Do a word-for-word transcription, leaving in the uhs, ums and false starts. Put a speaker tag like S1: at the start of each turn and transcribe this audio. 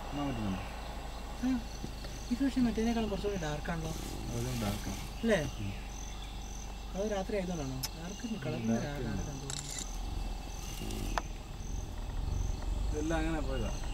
S1: ഇത് പക്ഷേ മറ്റേതിനേക്കാളും കുറച്ചുകൂടി ഡാർക്കാണല്ലോ. അല്ലേ? അത് രാത്രി ആയതുകൊണ്ടാണോ ഡാർക്ക് കളറിന്?
S2: ഇതെല്ലാം അങ്ങനെ പോയതാ.